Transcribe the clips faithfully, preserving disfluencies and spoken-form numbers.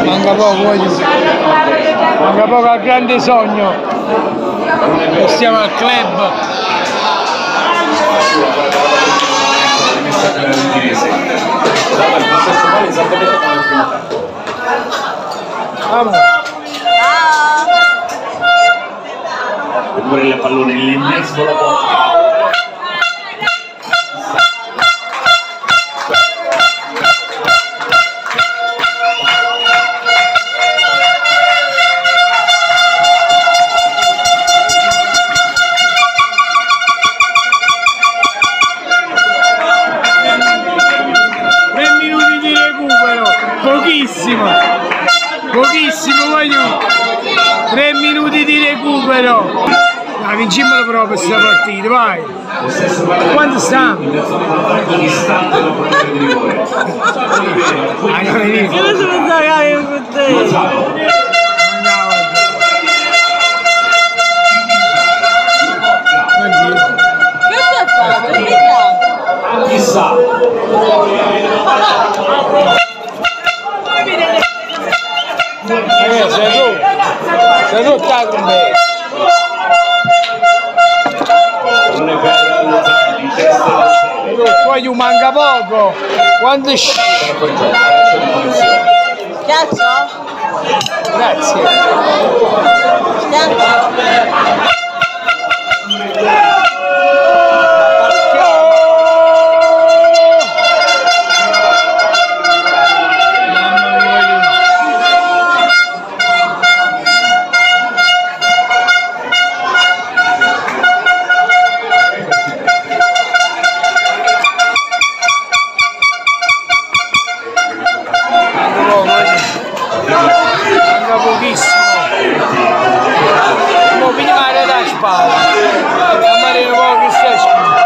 Manca poco, voglio. Manca poco al grande sogno. Stiamo al club. Vamos. Pure il pallone l'ennesimo la porta. tre minuti di recupero, pochissimo, pochissimo voglio. tre minuti di recupero. Ah, vinciamolo proprio questa partita, vai! Quanto stiamo? Ah, non è visto. Io non so pensare che avevo con te. Che stai facendo? Che vediamo? Chissà. Eh, sei tu! Sei tu che con me! Poi gli manca poco! Quando sci... Schiaccio? Grazie! Schiaccio? Manca pochissimo! Mo prima era da spalla! Amare un po' che stai spalla!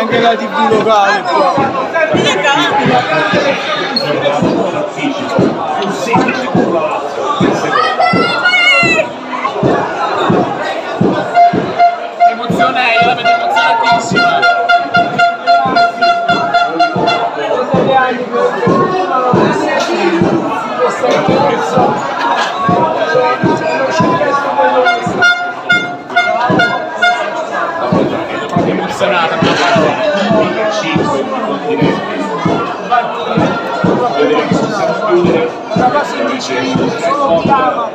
anche la tivù locale qua. Che Emozione, io la vedo emozionatissima. Emozionata per cinque continenti. Vedere che si sa chiudere Una cosa indicibile, solo chi ama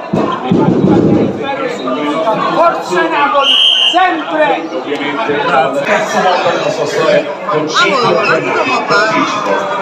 Forza Napoli, sempre! ovviamente la terza volta nella sua storia con cinque partecipo.